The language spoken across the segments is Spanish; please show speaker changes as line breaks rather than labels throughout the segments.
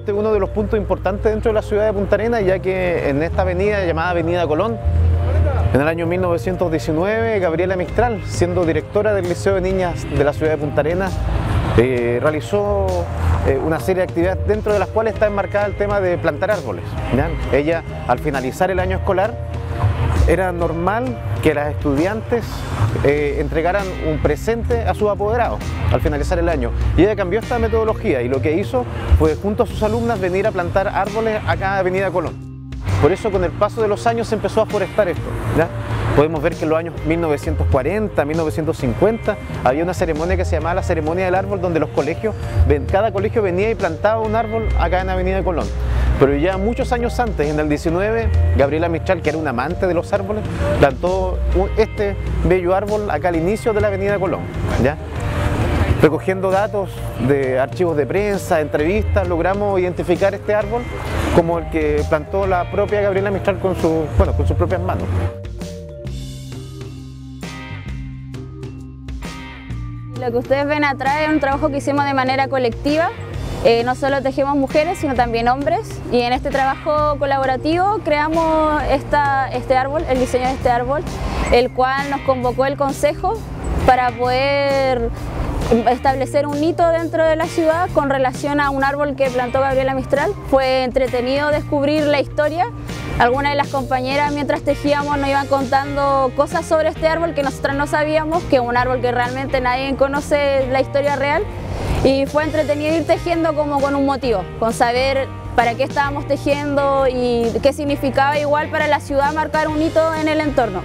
este es uno de los puntos importantes dentro de la ciudad de Punta Arenas, ya que en esta avenida llamada Avenida Colón, en el año 1919, Gabriela Mistral, siendo directora del Liceo de Niñas de la ciudad de Punta Arenas, realizó una serie de actividades dentro de las cuales está enmarcada el tema de plantar árboles, ¿ya? Ella, al finalizar el año escolar, era normal que las estudiantes entregaran un presente a sus apoderados al finalizar el año, y ella cambió esta metodología y lo que hizo fue junto a sus alumnas venir a plantar árboles acá en Avenida Colón. Por eso con el paso de los años se empezó a forestar esto, ¿ya? Podemos ver que en los años 1940, 1950 había una ceremonia que se llamaba la ceremonia del árbol, donde los colegios, cada colegio venía y plantaba un árbol acá en Avenida Colón. Pero ya muchos años antes, en el 19, Gabriela Mistral, que era una amante de los árboles, plantó este bello árbol acá al inicio de la Avenida Colón, ¿ya? Recogiendo datos de archivos de prensa, entrevistas, logramos identificar este árbol como el que plantó la propia Gabriela Mistral con sus propias manos.
Lo que ustedes ven atrás es un trabajo que hicimos de manera colectiva. No solo tejemos mujeres, sino también hombres, y en este trabajo colaborativo creamos este árbol, el diseño de este árbol, el cual nos convocó el Consejo para poder establecer un hito dentro de la ciudad con relación a un árbol que plantó Gabriela Mistral. Fue entretenido descubrir la historia. Algunas de las compañeras, mientras tejíamos, nos iban contando cosas sobre este árbol que nosotras no sabíamos, que es un árbol que realmente nadie conoce la historia real, y fue entretenido ir tejiendo como con un motivo, con saber para qué estábamos tejiendo y qué significaba igual para la ciudad marcar un hito en el entorno.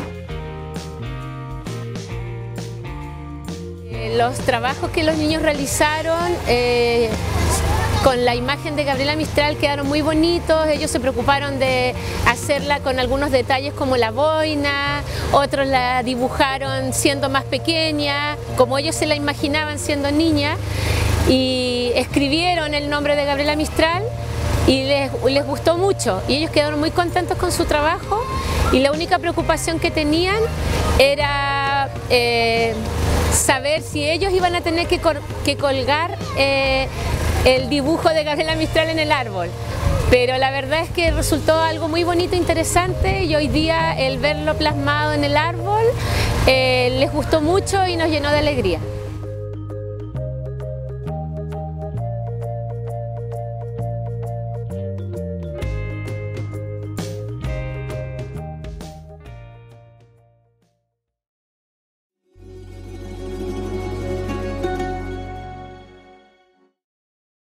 Los trabajos que los niños realizaron con la imagen de Gabriela Mistral quedaron muy bonitos. Ellos se preocuparon de hacerla con algunos detalles como la boina, otros la dibujaron siendo más pequeña, como ellos se la imaginaban siendo niña, y escribieron el nombre de Gabriela Mistral y les gustó mucho, y ellos quedaron muy contentos con su trabajo, y la única preocupación que tenían era saber si ellos iban a tener que colgar el dibujo de Gabriela Mistral en el árbol. Pero la verdad es que resultó algo muy bonito e interesante, y hoy día el verlo plasmado en el árbol les gustó mucho y nos llenó de alegría.